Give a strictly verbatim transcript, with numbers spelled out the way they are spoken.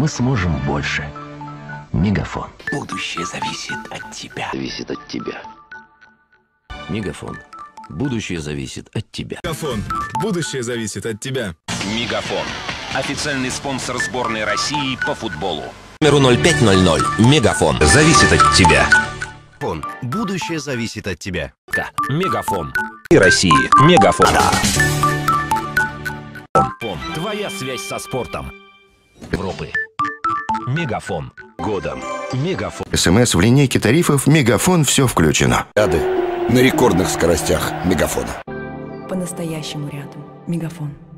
мы сможем больше. Мегафон. Будущее зависит от тебя. Зависит от тебя. Мегафон. Будущее зависит от тебя. Мегафон. Будущее зависит от тебя. Мегафон. Официальный спонсор сборной России по футболу. Номеру ноль пять ноль ноль. Мегафон. Зависит от тебя. Мегафон. Будущее зависит от тебя. Мегафон. И России. Мегафон. Твоя связь со спортом. Европы. Мегафон. Годом. Мегафон. СМС в линейке тарифов «Мегафон» все включено. Ряды на рекордных скоростях Мегафона. По-настоящему рядом. Мегафон.